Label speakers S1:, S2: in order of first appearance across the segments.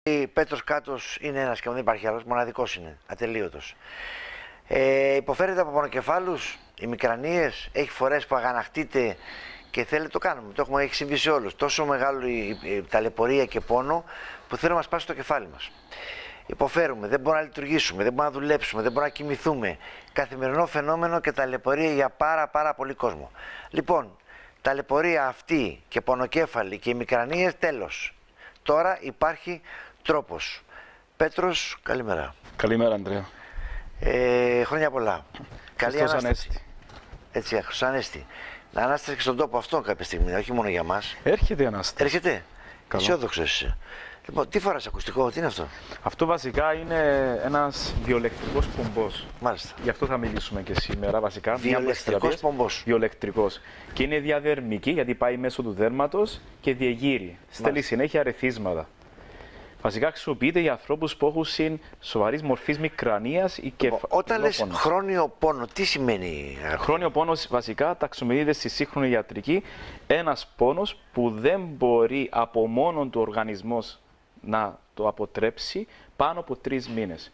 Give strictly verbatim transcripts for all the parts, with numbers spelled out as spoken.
S1: Πέτρος Κάτος είναι ένας και δεν υπάρχει άλλος, μοναδικός είναι, ατελείωτος. Ε, υποφέρεται από πονοκεφάλους, ημικρανίες, έχει φορές που αγανακτείτε και θέλετε το κάνουμε. Το έχουμε, έχει συμβεί σε όλους. Τόσο μεγάλη ταλαιπωρία και πόνο που θέλουμε να μας πάσει το κεφάλι μας. Υποφέρουμε, δεν μπορούμε να λειτουργήσουμε, δεν μπορούμε να δουλέψουμε, δεν μπορούμε να κοιμηθούμε. Καθημερινό φαινόμενο και ταλαιπωρία για πάρα πάρα πολύ κόσμο. Λοιπόν, ταλαιπωρία αυτή και πονοκέφαλη και ημικρανίες, τέλος. Τώρα υπάρχει τρόπος. Πέτρος, καλημέρα.
S2: Καλημέρα, Ανδρέα.
S1: Ε, χρόνια πολλά. Καλή
S2: Χριστός
S1: Ανάσταση.
S2: Ανέστη.
S1: Έτσι, Χριστός Ανέστη. Να Ανάσταση και στον τόπο αυτόν κάποια στιγμή, όχι μόνο για μας.
S2: Έρχεται η Ανάσταση.
S1: Έρχεται.
S2: Καλό.
S1: Αισιόδοξος είσαι. Λοιπόν, τι φοράς ακουστικό, τι είναι αυτό?
S2: Αυτό βασικά είναι ένας βιολεκτρικός πομπός.
S1: Μάλιστα.
S2: Γι' αυτό θα μιλήσουμε και σήμερα βασικά.
S1: Βιολεκτρικός πομπός.
S2: Βιολεκτρικός. Και είναι διαδερμική γιατί πάει μέσω του δέρματος και διεγείρει. Στέλνει συνέχεια ρεθίσματα. Βασικά χρησιμοποιείται για ανθρώπους που έχουν σοβαρής μορφής μικρανίας ή κεφαλαιοπόνος.
S1: Όταν λες χρόνιο πόνο, τι σημαίνει?
S2: Χρόνιο πόνος βασικά ταξινομείται στη σύγχρονη ιατρική ένας πόνος που δεν μπορεί από μόνον του οργανισμός να το αποτρέψει πάνω από τρεις μήνες.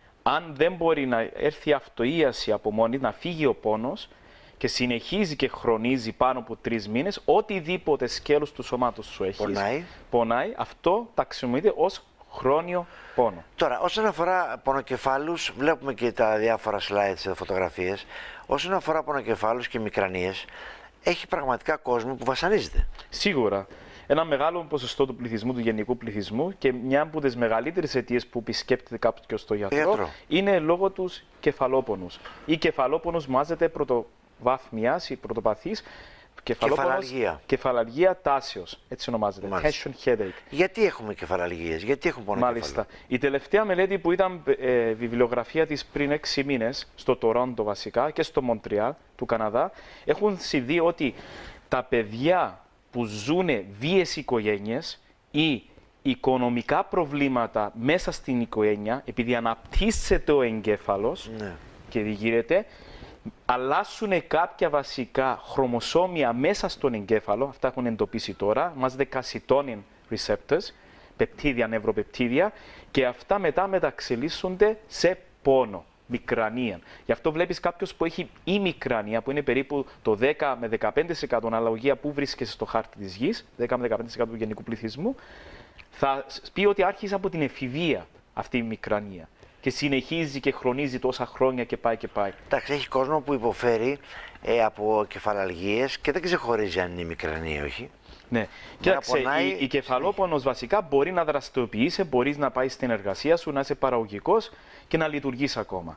S2: Αν δεν μπορεί να έρθει αυτοίαση από μόνη, να φύγει ο πόνος και συνεχίζει και χρονίζει πάνω από τρεις μήνες, οτιδήποτε σκέλος του σώματος σου έχεις,
S1: πονάει,
S2: πονάει αυτό ταξινομείται ως χρόνιο πόνο.
S1: Τώρα, όσον αφορά πονοκεφάλους, βλέπουμε και τα διάφορα slides, φωτογραφίες. Όσον αφορά πονοκεφάλους και μικρανίες, έχει πραγματικά κόσμο που βασανίζεται.
S2: Σίγουρα. Ένα μεγάλο ποσοστό του πληθυσμού, του γενικού πληθυσμού και μια από τις μεγαλύτερες αιτίες που επισκέπτεται κάποιο στο γιατρό,
S1: γιατρό
S2: είναι λόγω του κεφαλόπονους. Η κεφαλόπονος μάζεται πρωτοβάθμιας ή πρωτοπαθής.
S1: Κεφαλαλγία.
S2: Κεφαλαλγία τάσεως, έτσι ονομάζεται. Tension headache.
S1: Γιατί έχουμε κεφαλαλγίες, γιατί έχουμε πονοκεφάλου?
S2: Μάλιστα. Η τελευταία μελέτη που ήταν ε, βιβλιογραφία της πριν έξι μήνες, στο Τορόντο βασικά και στο Μοντρεάλ του Καναδά, έχουν δει ότι τα παιδιά που ζουν βίαιες οικογένειες ή οικονομικά προβλήματα μέσα στην οικογένεια, επειδή αναπτύσσεται ο εγκέφαλος
S1: ναι.
S2: και διηγείρεται, αλλάσουν κάποια βασικά χρωμοσώμια μέσα στον εγκέφαλο, αυτά έχουν εντοπίσει τώρα, ονομάζεται calcitonin receptors, πεπτίδια, νευροπεπτίδια, και αυτά μετά μεταξελίσσονται σε πόνο, μικρανία. Γι' αυτό βλέπεις κάποιος που έχει ημικρανία, που είναι περίπου το δέκα με δεκαπέντε τοις εκατό αναλογία που βρίσκεσαι στο χάρτη της γης, δέκα με δεκαπέντε τοις εκατό του γενικού πληθυσμού, θα πει ότι άρχισε από την εφηβεία αυτή η μικρανία. Και συνεχίζει και χρονίζει τόσα χρόνια και πάει και πάει.
S1: Εντάξει, έχει κόσμο που υποφέρει ε, από κεφαλαλγίες και δεν ξεχωρίζει αν είναι μικρανία ή όχι.
S2: Ναι, κοίταξε, πονάει... η, η κεφαλόπονος βασικά μπορεί να δραστηριοποιήσει, μπορεί να πάει στην εργασία σου, να είσαι παραγωγικός και να λειτουργείς ακόμα.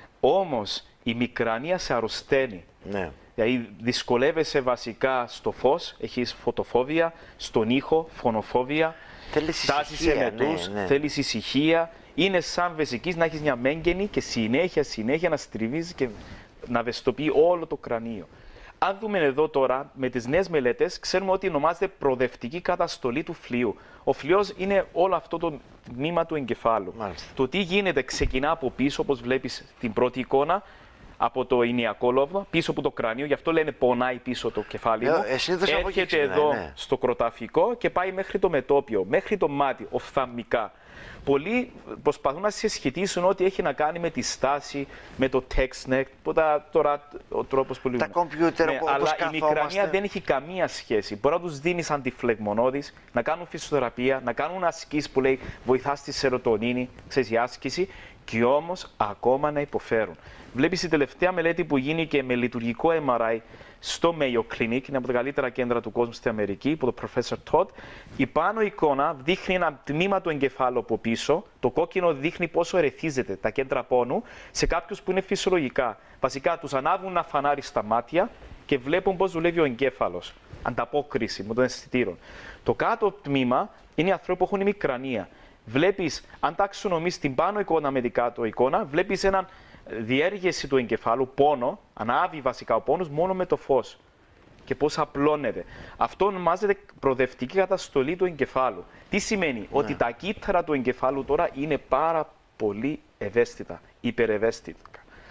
S2: Όμως η μικρανία σε αρρωσταίνει.
S1: Ναι.
S2: Δηλαδή δυσκολεύεσαι βασικά στο φως, έχεις φωτοφόβια, στον ήχο, φωνοφόβια, τάσεις σε μετούς,
S1: ναι, ναι.
S2: θέλεις ησυχία. Είναι σαν βεσικής να έχεις μια μέγενη και συνέχεια, συνέχεια να στριβίζει και να βεστοποιεί όλο το κρανίο. Αν δούμε εδώ τώρα με τις νέες μελέτες, ξέρουμε ότι ονομάζεται προοδευτική καταστολή του φλοιού. Ο φλοιός είναι όλο αυτό το τμήμα του εγκεφάλου. Μάλιστα. Το τι γίνεται ξεκινά από πίσω, όπως βλέπεις την πρώτη εικόνα, από το ηνιακό λόβο, πίσω από το κρανίο, γι' αυτό λένε πονάει πίσω το κεφάλι μου.
S1: Ε,
S2: Έρχεται εδώ ναι. στο κροταφικό και πάει μέχρι το μετόπιο, μέχρι το μάτι, οφθαλμικά. Πολλοί προσπαθούν να συσχετίσουν ό,τι έχει να κάνει με τη στάση, με το TextNet, τώρα ο τρόπος που
S1: τα κομπιούτερ,
S2: ναι,
S1: όπως
S2: αλλά
S1: καθόμαστε.
S2: Η μικρανία δεν έχει καμία σχέση. Μπορεί να τους δίνεις αντιφλεγμονώδεις, να κάνουν φυσιοθεραπεία, να κάνουν ασκήσεις που λέει βοηθά στη σερωτονίνη, ξέρεις, η άσκηση, και όμως ακόμα να υποφέρουν. Βλέπεις η τελευταία μελέτη που γίνηκε με λειτουργικό εμ αρ άι στο Mayo Clinic, είναι από τα καλύτερα κέντρα του κόσμου στην Αμερική, από τον Professor Todd. Η πάνω εικόνα δείχνει ένα τμήμα του εγκεφάλου από πίσω. Το κόκκινο δείχνει πόσο ερεθίζεται τα κέντρα πόνου σε κάποιους που είναι φυσιολογικά. Βασικά τους ανάβουν ένα φανάρι στα μάτια και βλέπουν πώς δουλεύει ο εγκέφαλος. Ανταπόκριση με των αισθητήρων. Το κάτω τμήμα είναι οι άνθρωποι που έχουν μικρανία. Βλέπεις, αν ταξινομείς την πάνω εικόνα με την κάτω εικόνα, βλέπεις έναν διέργεση του εγκεφάλου, πόνο, ανάβει βασικά ο πόνος μόνο με το φως και πώς απλώνεται. Αυτό ονομάζεται προοδευτική καταστολή του εγκεφάλου. Τι σημαίνει? Ναι. Ότι τα κύτταρα του εγκεφάλου τώρα είναι πάρα πολύ ευαίσθητα, υπερευαίσθητα.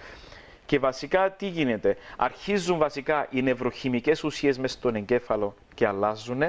S2: Και βασικά τι γίνεται? Αρχίζουν βασικά οι νευροχημικές ουσίες μέσα στον εγκέφαλο και αλλάζουν.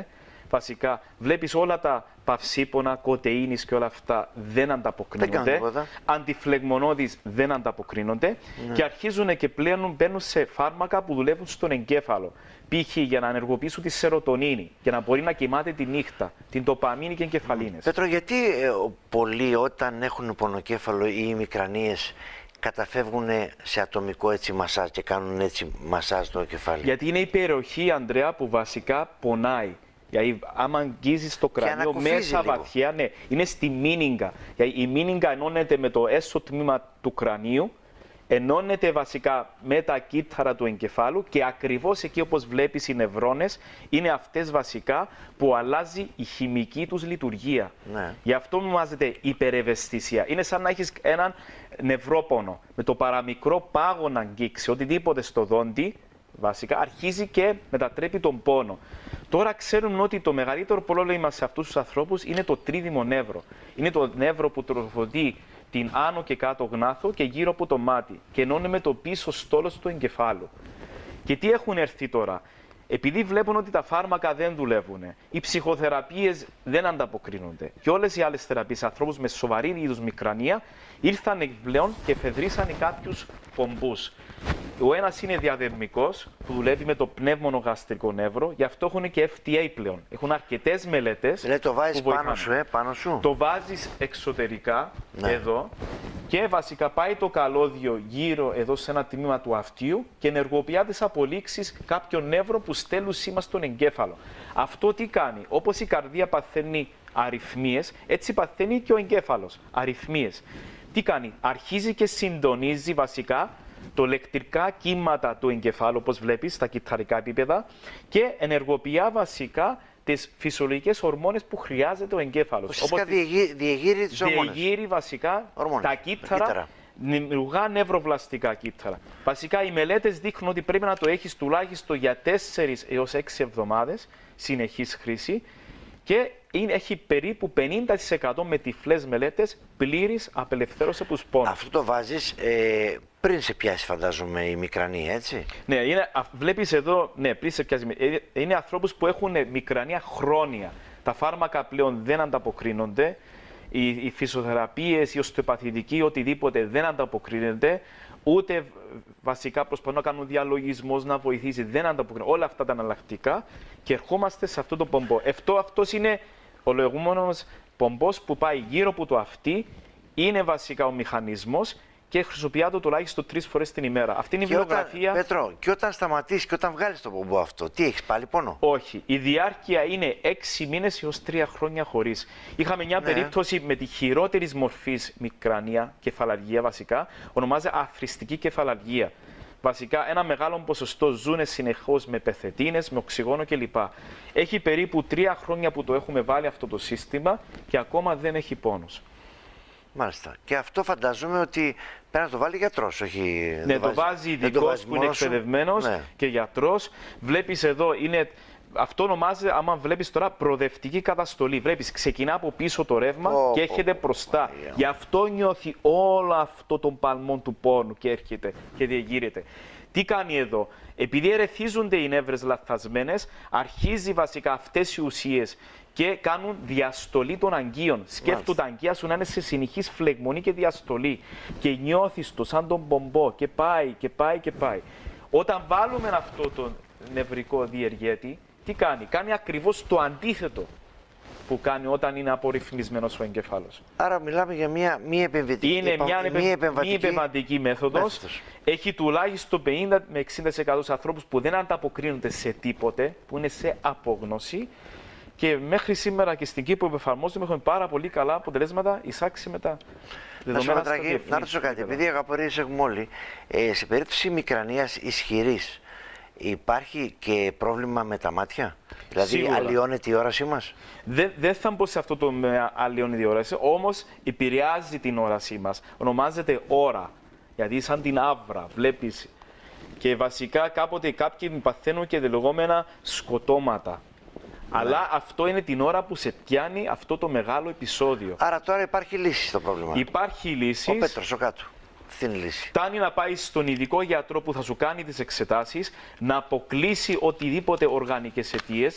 S2: βασικά βλέπεις όλα τα παυσίπονα, κοτεΐνης και όλα αυτά δεν ανταποκρίνονται. Αντιφλεγμονώδεις δεν ανταποκρίνονται ναι. και αρχίζουν και πλέον μπαίνουν σε φάρμακα που δουλεύουν στον εγκέφαλο. Π.χ. για να ενεργοποιήσουν τη σερωτονίνη, για να μπορεί να κοιμάται τη νύχτα, την ντοπαμίνη και εγκεφαλίνες.
S1: Πέτρο, γιατί ε, πολλοί όταν έχουν πονοκέφαλο ή ημικρανίες καταφεύγουν σε ατομικό έτσι μασάζ και κάνουν έτσι μασάζ το κεφάλι?
S2: Γιατί είναι η περιοχή, Ανδρέα, που βασικά πονάει. Γιατί άμα αγγίζεις το κρανίο μέσα λίγο. βαθιά, ναι, είναι στη μήνυγκα. Γιατί η μήνυγκα ενώνεται με το έσω τμήμα του κρανίου, ενώνεται βασικά με τα κύτταρα του εγκεφάλου και ακριβώς εκεί, όπως βλέπεις, οι νευρώνες είναι αυτές βασικά που αλλάζει η χημική τους λειτουργία. Ναι. Γι' αυτό ονομάζεται υπερευαισθησία. Είναι σαν να έχεις έναν νευρόπονο με το παραμικρό πάγο να αγγίξει οτιδήποτε στο δόντι, βασικά αρχίζει και μετατρέπει τον πόνο. Τώρα ξέρουμε ότι το μεγαλύτερο πρόβλημα σε αυτούς τους ανθρώπους είναι το τρίδημο νεύρο. Είναι το νεύρο που τροφοδοτεί την άνω και κάτω γνάθο και γύρω από το μάτι και ενώνει με το πίσω στόλος του εγκεφάλου. Και τι έχουν έρθει τώρα? Επειδή βλέπουν ότι τα φάρμακα δεν δουλεύουν, οι ψυχοθεραπείες δεν ανταποκρίνονται και όλες οι άλλες θεραπείες, ανθρώπους με σοβαρή είδους μικρανία, ήρθαν πλέον και εφεδρίσαν κάποιους πομπούς. Ο ένας είναι διαδερμικός, που δουλεύει με το πνεύμονο-γαστρικό νεύρο, γι' αυτό έχουν και εφ τι έι πλέον. Έχουν αρκετές μελέτες.
S1: Δηλαδή το βάζεις πάνω σου, ε, πάνω σου.
S2: Το βάζεις εξωτερικά, ναι. εδώ, και βασικά πάει το καλώδιο γύρω εδώ σε ένα τμήμα του αυτίου και ενεργοποιεί τις απολύξεις κάποιων νεύρων που στέλνουν σήμα στον εγκέφαλο. Αυτό τι κάνει? Όπως η καρδία παθαίνει αριθμίες, έτσι παθαίνει και ο εγκέφαλος αριθμίες. Τι κάνει? Αρχίζει και συντονίζει βασικά το ηλεκτρικά κύματα του εγκεφάλου, όπως βλέπεις, στα κυτταρικά επίπεδα και ενεργοποιεί βασικά τις φυσιολογικές ορμόνες που χρειάζεται ο εγκέφαλος.
S1: Ουσιαστικά διεγείρει, διεγείρει τις ορμόνες.
S2: Διεγείρει βασικά ορμόνες. τα κύτταρα, κύτταρα. Δημιουργά νευροβλαστικά κύτταρα. Βασικά οι μελέτες δείχνουν ότι πρέπει να το έχεις τουλάχιστον για τέσσερις έως έξι εβδομάδες συνεχής χρήση και είναι, έχει περίπου πενήντα τοις εκατό με τυφλές μελέτες πλήρης απελευθέρωση από τους πόνους.
S1: Αυτό το βάζεις ε, πριν σε πιάσει, φαντάζομαι, η μικρανία, έτσι?
S2: Ναι, είναι, βλέπεις εδώ, ναι, πριν σε πιάσει. Είναι ανθρώπους που έχουν μικρανία χρόνια. Τα φάρμακα πλέον δεν ανταποκρίνονται. Οι, οι φυσιοθεραπείες, οι οστεοπαθητικοί, οτιδήποτε δεν ανταποκρίνονται. Ούτε βασικά προσπαθούν να κάνουν διαλογισμό, να βοηθήσει, δεν ανταποκρίνονται. Όλα αυτά τα εναλλακτικά και ερχόμαστε σε αυτό το πομπό. Αυτό αυτός είναι ο λεγόμενος πομπός που πάει γύρω από το αυτί, είναι βασικά ο μηχανισμός και χρησιμοποιείται το τουλάχιστον τρεις φορές την ημέρα. Αυτή είναι η βιβλιογραφία.
S1: Πέτρο, και όταν σταματήσει και όταν βγάλεις το πομπό αυτό, τι έχεις πάλι πόνο?
S2: Όχι. Η διάρκεια είναι έξι μήνες έως τρία χρόνια χωρίς. Είχαμε μια ναι. περίπτωση με τη χειρότερη μορφή μικρανία, κεφαλαργία βασικά, ονομάζεται αθροιστική κεφαλαργία. Βασικά, ένα μεγάλο ποσοστό ζουν συνεχώς με πεθετίνες, με οξυγόνο κλπ. Έχει περίπου τρία χρόνια που το έχουμε βάλει αυτό το σύστημα και ακόμα δεν έχει πόνος.
S1: Μάλιστα. Και αυτό φανταζόμαι ότι πρέπει να το βάλει γιατρός, όχι...
S2: Ναι, το βάζει ειδικός που είναι εκπαιδευμένος ναι. και γιατρός. Βλέπεις εδώ, είναι... αυτό ονομάζεται, άμα βλέπεις τώρα, προοδευτική καταστολή. Βλέπεις, ξεκινά από πίσω το ρεύμα oh, και έρχεται oh, μπροστά. Oh, yeah. Γι' αυτό νιώθει όλο αυτό τον παλμό του πόνου και έρχεται και διεγείρεται. Τι κάνει εδώ? Επειδή ερεθίζονται οι νεύρες λαθασμένες, αρχίζει βασικά αυτές οι ουσίες και κάνουν διαστολή των αγκίων. Σκέφτονται τα αγκία σου να είναι σε συνεχής φλεγμονή και διαστολή. Και νιώθεις το σαν τον πομπό και πάει και πάει και πάει. Όταν βάλουμε αυτό το νευρικό διεργέτη, τι κάνει? Κάνει ακριβώς το αντίθετο που κάνει όταν είναι απορριθμισμένος ο εγκεφάλος.
S1: Άρα μιλάμε για μια μη επεμβατική,
S2: είναι
S1: επα...
S2: μια
S1: μη επεμβατική...
S2: μη επεμβατική μέθοδος. μέθοδος. Έχει τουλάχιστον πενήντα με εξήντα τοις εκατό ανθρώπους που δεν ανταποκρίνονται σε τίποτε, που είναι σε απόγνωση. Και μέχρι σήμερα και στην Κύπρο που εφαρμόζουμε έχουμε πάρα πολύ καλά αποτελέσματα εισάξει με τα δεδομένα στα διεθνή.
S1: Να ρωτήσω κάτι, επειδή αγαπορίες έχουμε όλοι, ε, σε περίπτωση μικρανίας ισχυρής υπάρχει και πρόβλημα με τα μάτια? Δηλαδή σίγουρα αλλοιώνεται η όρασή μας?
S2: Δεν δε θα μπω σε αυτό το με αλλοιώνει η όραση, όμως επηρεάζει την όρασή μας. Ονομάζεται ώρα, γιατί σαν την άβρα βλέπεις. Και βασικά κάποτε κάποιοι παθαίνουν και λεγόμενα σκοτώματα. Ναι. Αλλά αυτό είναι την ώρα που σε πιάνει αυτό το μεγάλο επεισόδιο.
S1: Άρα τώρα υπάρχει λύση στο πρόβλημα.
S2: Υπάρχει λύση.
S1: Ο Πέτρος, ο κάτω. Αυτή είναι η λύση.
S2: Φτάνει να πάει στον ειδικό γιατρό που θα σου κάνει τις εξετάσεις, να αποκλείσει οτιδήποτε οργανικές αιτίες,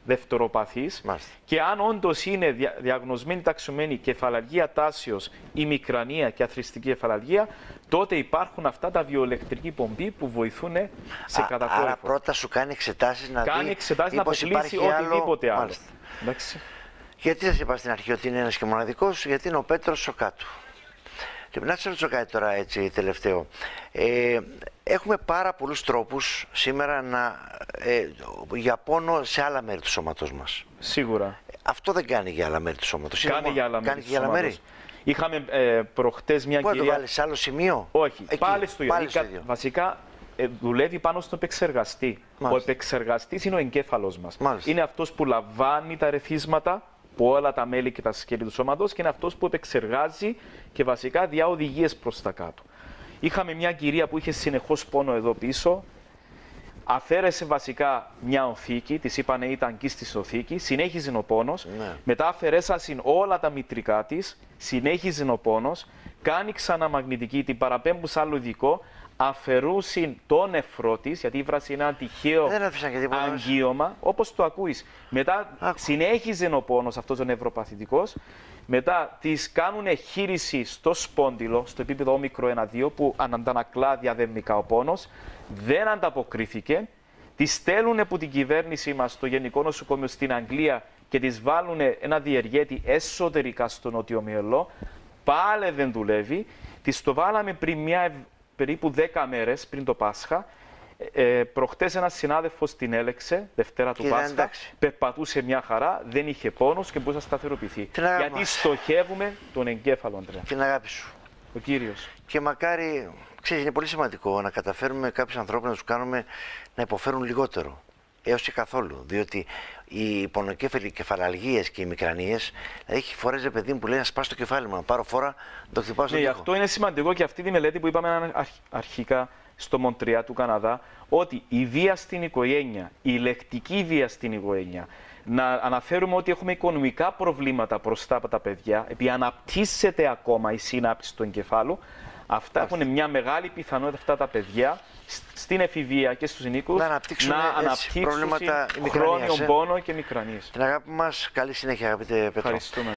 S2: δευτεροπαθής και αν όντως είναι δια, διαγνωσμένη ταξιωμένη κεφαλαργία τάσεως ή μικρανία και αθροιστική κεφαλαργία, τότε υπάρχουν αυτά τα βιοελεκτρική πομπή που βοηθούν σε κατακόρυφο.
S1: Άρα πρώτα σου κάνει εξετάσεις να
S2: κάνει
S1: δει
S2: εξετάσεις να αποκλείσει οτιδήποτε άλλο. άλλο.
S1: Γιατί σας είπα στην αρχή ότι είναι ένας και μοναδικός, γιατί είναι ο Πέτρος Σοκάτου. Λοιπόν, να σας ρωτήσω κάτι τώρα έτσι τελευταίο. Ε, έχουμε πάρα πολλούς τρόπους σήμερα να, ε, για πόνο σε άλλα μέρη του σώματός μας.
S2: Σίγουρα.
S1: Αυτό δεν κάνει για άλλα μέρη του σώματος.
S2: Κάνει
S1: μόνο,
S2: για άλλα μέρη.
S1: Κάνει για άλλα μέρη.
S2: Είχαμε ε, προχτές μια
S1: Πού
S2: κυρία...
S1: Πού το βάλεις σε άλλο σημείο?
S2: Όχι,
S1: εκεί,
S2: πάλι στο ίδιο.
S1: Πάλι στο ίδιο.
S2: Βασικά ε, δουλεύει πάνω στον επεξεργαστή.
S1: Μάλιστα.
S2: Ο επεξεργαστής είναι ο εγκέφαλος μας.
S1: Μάλιστα.
S2: Είναι αυτός που λαμβάνει τα ρεθίσματα από όλα τα μέλη και τα σκέλη του σώματος και είναι αυτός που επεξεργάζει και βασικά διά οδηγίες προς τα κάτω. Είχαμε μια κυρία που είχε συνεχώς πόνο εδώ πίσω. Αφαίρεσε βασικά μια οθήκη, της είπανε ήταν εκεί στη οθήκη, συνέχιζε ο πόνος.
S1: Ναι.
S2: Μετά αφαιρέσασαν όλα τα μητρικά της, συνέχιζε ο πόνος. Κάνει ξαναμαγνητική, την παραπέμπουν σε άλλο ειδικό, αφαιρούσαν το νεφρό της, γιατί ήβρασε ένα τυχαίο αγγείωμα, όπως το ακούεις. Μετά Άκου. συνέχιζε ο πόνος αυτός ο νευροπαθητικός. Μετά τις κάνουν χείριση στο σπόντιλο, στο επίπεδο όμικρο ένα δύο, που αντανακλά διαδερμικά ο πόνος. Δεν ανταποκρίθηκε. Τις στέλνουν από την κυβέρνηση μας στο Γενικό Νοσοκομείο στην Αγγλία και τις βάλουν ένα διεργέτη εσωτερικά στο νότιο μυελό. Πάλι δεν δουλεύει. Τις το βάλαμε πριν μια, περίπου δέκα μέρες πριν το Πάσχα. Ε, προχτές ένας συνάδελφος την έλεξε, Δευτέρα του Πάσχα, εντάξει. Περπατούσε μια χαρά, δεν είχε πόνος και μπορούσε να σταθεροποιηθεί. Γιατί στοχεύουμε τον εγκέφαλο, Αντρέα.
S1: Την αγάπη σου.
S2: Ο Κύριος.
S1: Και μακάρι, ξέρεις, είναι πολύ σημαντικό να καταφέρουμε κάποιους ανθρώπους να τους κάνουμε να υποφέρουν λιγότερο. Έως και καθόλου. Διότι οι πονοκέφαλοι κεφαλαλγίες και οι μικρανίες, δηλαδή έχει φορές ρε παιδί μου που λέει να σπάσει το κεφάλι μου, να πάρω φορά, να το χτυπάω στον
S2: ναι,
S1: τοίχο.
S2: Αυτό είναι σημαντικό και αυτή τη μελέτη που είπαμε αρχικά στο Μοντρεάλ του Καναδά, ότι η βία στην οικογένεια, η λεκτική βία στην οικογένεια, να αναφέρουμε ότι έχουμε οικονομικά προβλήματα μπροστά από τα παιδιά, επειδή αναπτύσσεται ακόμα η σύναψη του εγκεφάλου, αυτά Άχι. έχουν μια μεγάλη πιθανότητα αυτά τα παιδιά στην εφηβεία και στους ενίκους
S1: να αναπτύξουν,
S2: να αναπτύξουν
S1: προβλήματα
S2: χρόνιο πόνο και μικρανίες.
S1: Την αγάπη μας, καλή συνέχεια αγαπητέ Πέτρο.
S2: Ευχαριστούμε.